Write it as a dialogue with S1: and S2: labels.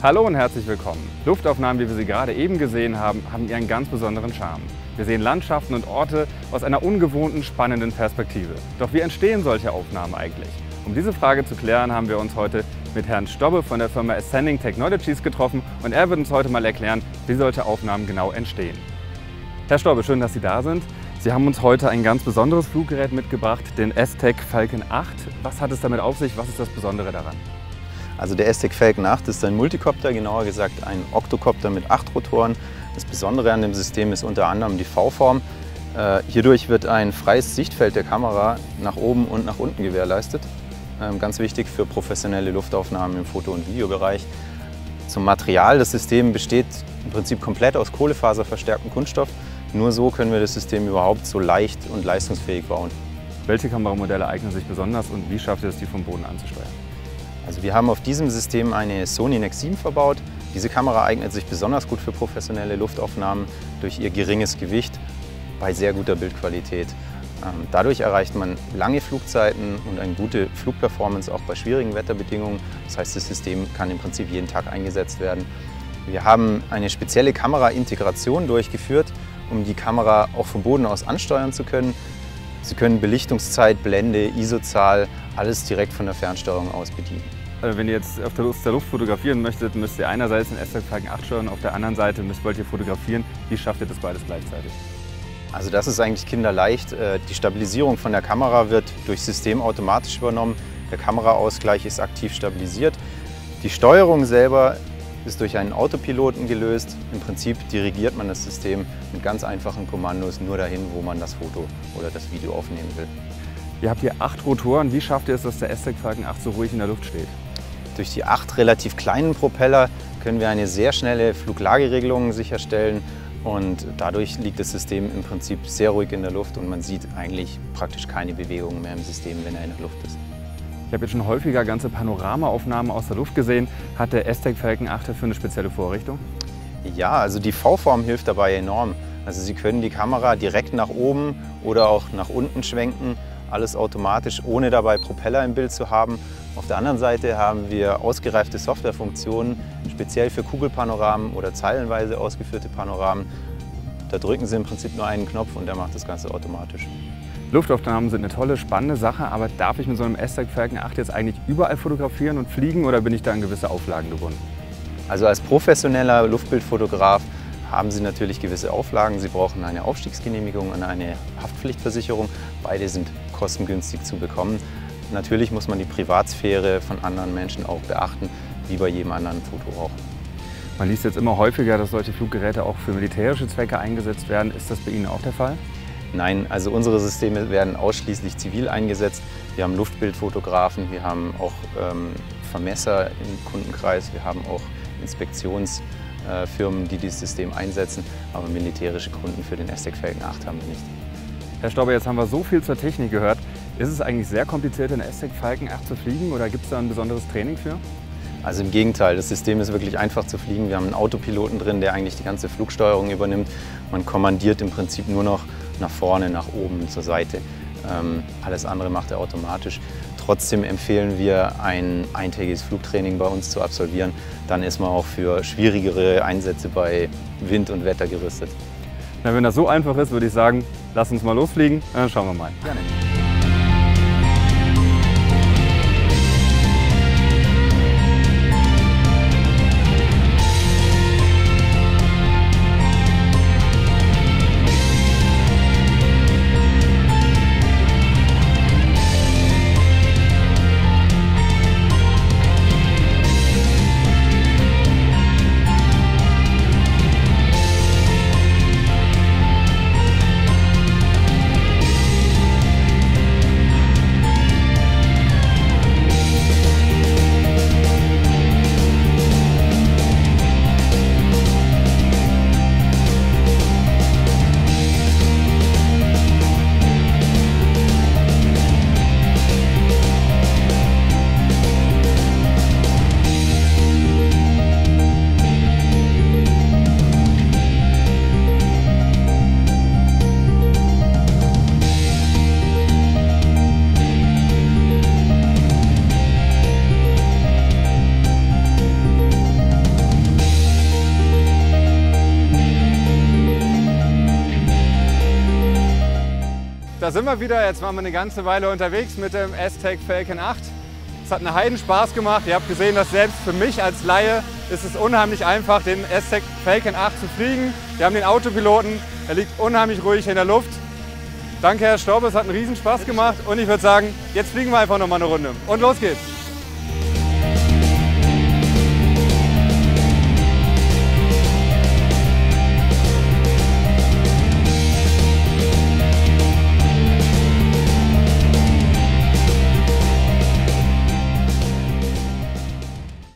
S1: Hallo und herzlich willkommen. Luftaufnahmen, wie wir sie gerade eben gesehen haben, haben ihren ganz besonderen Charme. Wir sehen Landschaften und Orte aus einer ungewohnten, spannenden Perspektive. Doch wie entstehen solche Aufnahmen eigentlich? Um diese Frage zu klären, haben wir uns heute mit Herrn Stobbe von der Firma Ascending Technologies getroffen und er wird uns heute mal erklären, wie solche Aufnahmen genau entstehen. Herr Stobbe, schön, dass Sie da sind. Sie haben uns heute ein ganz besonderes Fluggerät mitgebracht, den S-Tech Falcon 8. Was hat es damit auf sich? Was ist das Besondere daran?
S2: Also der S-Tech Falcon 8 ist ein Multicopter, genauer gesagt ein Octocopter mit 8 Rotoren. Das Besondere an dem System ist unter anderem die V-Form. Hierdurch wird ein freies Sichtfeld der Kamera nach oben und nach unten gewährleistet. Ganz wichtig für professionelle Luftaufnahmen im Foto- und Videobereich. Zum Material: Das System besteht im Prinzip komplett aus kohlefaserverstärktem Kunststoff. Nur so können wir das System überhaupt so leicht und leistungsfähig bauen.
S1: Welche Kameramodelle eignen sich besonders und wie schafft ihr es, die vom Boden anzusteuern?
S2: Also wir haben auf diesem System eine Sony Nex 7 verbaut. Diese Kamera eignet sich besonders gut für professionelle Luftaufnahmen durch ihr geringes Gewicht bei sehr guter Bildqualität. Dadurch erreicht man lange Flugzeiten und eine gute Flugperformance auch bei schwierigen Wetterbedingungen. Das heißt, das System kann im Prinzip jeden Tag eingesetzt werden. Wir haben eine spezielle Kameraintegration durchgeführt, um die Kamera auch vom Boden aus ansteuern zu können. Sie können Belichtungszeit, Blende, ISO-Zahl, alles direkt von der Fernsteuerung aus bedienen.
S1: Wenn ihr jetzt auf der Luft fotografieren möchtet, müsst ihr einerseits den S-Tech Falcon 8 steuern, auf der anderen Seite wollt ihr fotografieren. Wie schafft ihr das beides gleichzeitig?
S2: Also das ist eigentlich kinderleicht. Die Stabilisierung von der Kamera wird durch System automatisch übernommen. Der Kameraausgleich ist aktiv stabilisiert. Die Steuerung selber ist durch einen Autopiloten gelöst. Im Prinzip dirigiert man das System mit ganz einfachen Kommandos nur dahin, wo man das Foto oder das Video aufnehmen will.
S1: Ihr habt hier 8 Rotoren. Wie schafft ihr es, dass der S-Tech Falcon 8 so ruhig in der Luft steht?
S2: Durch die 8 relativ kleinen Propeller können wir eine sehr schnelle Fluglageregelung sicherstellen und dadurch liegt das System im Prinzip sehr ruhig in der Luft und man sieht eigentlich praktisch keine Bewegung mehr im System, wenn er in der Luft ist.
S1: Ich habe jetzt schon häufiger ganze Panoramaaufnahmen aus der Luft gesehen. Hat der S-Tech Falcon 8 dafür eine spezielle Vorrichtung?
S2: Ja, also die V-Form hilft dabei enorm. Also Sie können die Kamera direkt nach oben oder auch nach unten schwenken, alles automatisch, ohne dabei Propeller im Bild zu haben. Auf der anderen Seite haben wir ausgereifte Softwarefunktionen, speziell für Kugelpanoramen oder zeilenweise ausgeführte Panoramen. Da drücken Sie im Prinzip nur einen Knopf und der macht das Ganze automatisch.
S1: Luftaufnahmen sind eine tolle, spannende Sache, aber darf ich mit so einem S-Tech Falcon 8 jetzt eigentlich überall fotografieren und fliegen oder bin ich da an gewisse Auflagen gebunden?
S2: Also als professioneller Luftbildfotograf haben Sie natürlich gewisse Auflagen. Sie brauchen eine Aufstiegsgenehmigung und eine Haftpflichtversicherung. Beide sind kostengünstig zu bekommen. Natürlich muss man die Privatsphäre von anderen Menschen auch beachten, wie bei jedem anderen Foto auch.
S1: Man liest jetzt immer häufiger, dass solche Fluggeräte auch für militärische Zwecke eingesetzt werden. Ist das bei Ihnen auch der Fall?
S2: Nein, also unsere Systeme werden ausschließlich zivil eingesetzt. Wir haben Luftbildfotografen, wir haben auch Vermesser im Kundenkreis, wir haben auch Inspektionsfirmen, die dieses System einsetzen, aber militärische Kunden für den S-Tech Falcon 8 haben wir nicht.
S1: Herr Stobbe, jetzt haben wir so viel zur Technik gehört. Ist es eigentlich sehr kompliziert, den S-Tech Falcon 8 zu fliegen oder gibt es da ein besonderes Training für?
S2: Also im Gegenteil, das System ist wirklich einfach zu fliegen. Wir haben einen Autopiloten drin, der eigentlich die ganze Flugsteuerung übernimmt. Man kommandiert im Prinzip nur noch nach vorne, nach oben, zur Seite. Alles andere macht er automatisch. Trotzdem empfehlen wir, ein eintägiges Flugtraining bei uns zu absolvieren. Dann ist man auch für schwierigere Einsätze bei Wind und Wetter gerüstet.
S1: Na, wenn das so einfach ist, würde ich sagen, lass uns mal losfliegen. Dann schauen wir mal.
S2: Gerne.
S1: da sind wir wieder. Jetzt waren wir eine ganze Weile unterwegs mit dem Aztec Falcon 8. Es hat einen Heidenspaß gemacht. Ihr habt gesehen, dass selbst für mich als Laie ist es unheimlich einfach, den Aztec Falcon 8 zu fliegen. Wir haben den Autopiloten, er liegt unheimlich ruhig in der Luft. Danke, Herr Staub, es hat einen riesen Spaß gemacht und ich würde sagen, jetzt fliegen wir einfach noch mal eine Runde. Und los geht's!